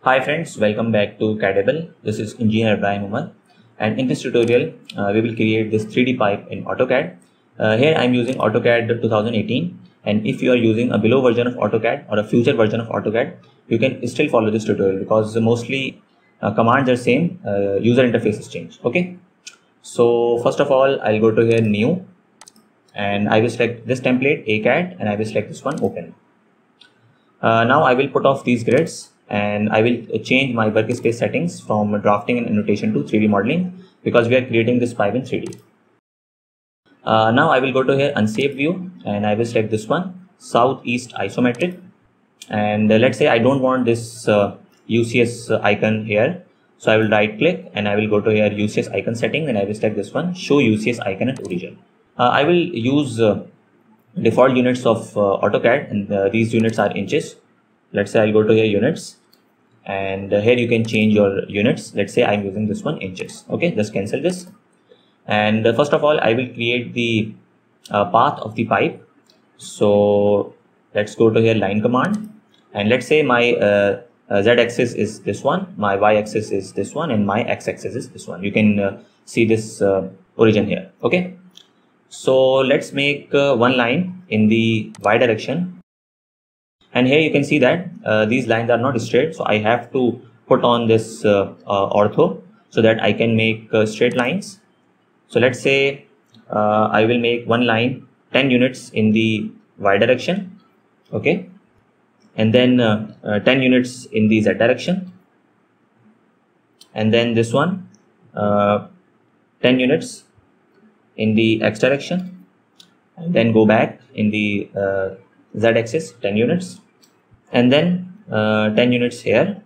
Hi friends, welcome back to CADable. This is Engineer Ibrahim Umar, and in this tutorial we will create this 3D pipe in AutoCAD. Here I am using AutoCAD 2018, and if you are using a below version of AutoCAD or a future version of AutoCAD, you can still follow this tutorial because mostly commands are same, user interface is changed. Okay, so first of all I'll go to here new, and I will select this template ACAD, and I will select this one open. Now I will put off these grids, and I will change my workspace settings from drafting and annotation to 3D modeling because we are creating this pipe in 3D. Now I will go to here unsafe view, and I will select this one southeast isometric, and let's say I don't want this UCS icon here, so I will right click and I will go to here UCS icon setting, and I will select this one show UCS icon at origin. I will use default units of AutoCAD, and these units are inches. Let's say I'll go to here units, and here you can change your units. Let's say I'm using this one inches. Okay, just cancel this, and first of all I will create the path of the pipe. So let's go to here line command, and let's say my z-axis is this one, my y-axis is this one, and my x-axis is this one. You can see this origin here. Okay, so let's make one line in the y direction, and here you can see that these lines are not straight, so I have to put on this ortho so that I can make straight lines. So let's say I will make one line 10 units in the y direction, okay, and then 10 units in the z direction, and then this one 10 units in the x direction, and then go back in the z axis 10 units, and then 10 units here,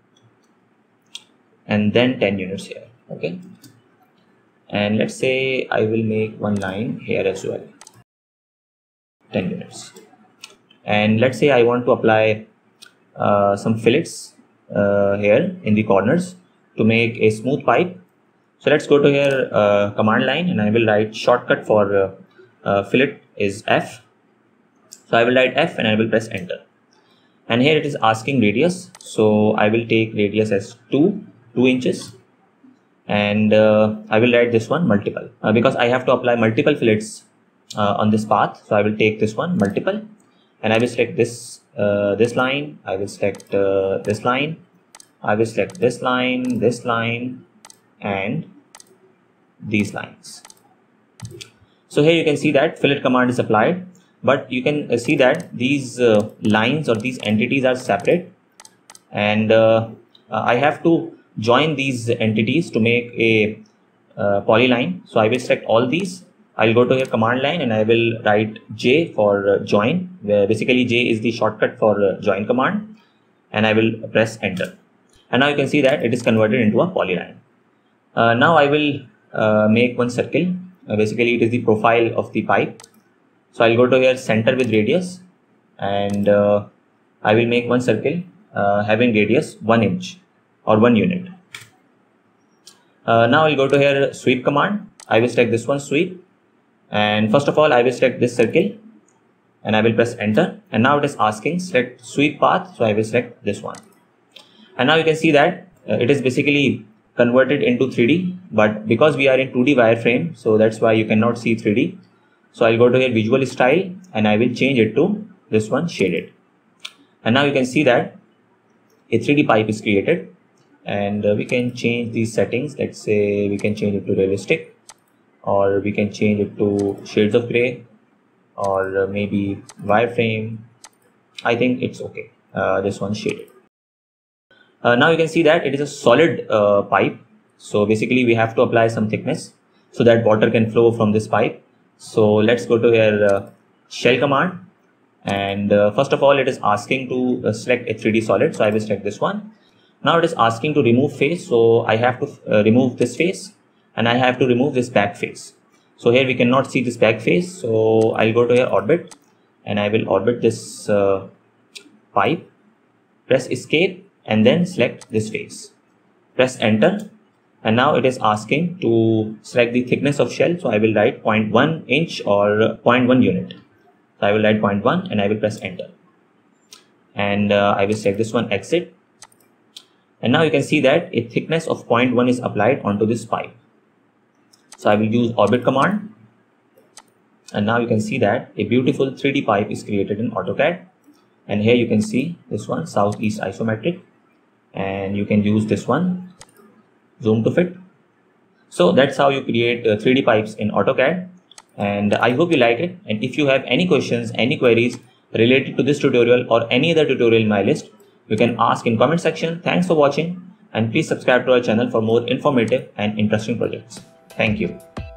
and then 10 units here. Okay, and let's say I will make one line here as well, 10 units, and let's say I want to apply some fillets here in the corners to make a smooth pipe. So let's go to here command line, and I will write shortcut for fillet is F. So I will write F and I will press enter, and here it is asking radius, so I will take radius as 2 inches, and I will write this one multiple because I have to apply multiple fillets on this path. So I will take this one multiple, and I will select this this line, I will select this line, I will select this line, and these lines. So here you can see that fillet command is applied, but you can see that these lines or these entities are separate, and I have to join these entities to make a polyline. So I will select all these. I'll go to here command line, and I will write J for join, where basically J is the shortcut for join command, and I will press enter, and now you can see that it is converted into a polyline. Now I will make one circle. Basically it is the profile of the pipe. So I'll go to here center with radius, and I will make one circle having radius 1 inch or 1 unit. Now I'll go to here sweep command. I will select this one sweep, and first of all I will select this circle, and I will press enter, and now it is asking select sweep path, so I will select this one, and now you can see that it is basically converted into 3D, but because we are in 2D wireframe, so that's why you cannot see 3D. So I'll go to here visual style, and I will change it to this one shaded, and now you can see that a 3D pipe is created, and we can change these settings. Let's say we can change it to realistic, or we can change it to shades of gray, or maybe wireframe. I think it's okay, this one shaded. Now you can see that it is a solid pipe, so basically we have to apply some thickness so that water can flow from this pipe. So let's go to here shell command, and first of all it is asking to select a 3D solid, so I will select this one. Now it is asking to remove face, so I have to remove this face, and I have to remove this back face. So here we cannot see this back face, so I'll go to here orbit, and I will orbit this pipe, press escape, and then select this face, press enter, and now it is asking to select the thickness of shell, so I will write 0.1 inch or 0.1 unit. So I will write 0.1, and I will press enter, and I will select this one exit, And now you can see that a thickness of 0.1 is applied onto this pipe. So I will use orbit command. And now you can see that a beautiful 3D pipe is created in AutoCAD. And here you can see this one, southeast isometric. And you can use this one, zoom to fit. So that's how you create 3D pipes in AutoCAD. And I hope you like it. And if you have any questions, any queries related to this tutorial or any other tutorial in my list, you can ask in comment section. Thanks for watching, and please subscribe to our channel for more informative and interesting projects. Thank you.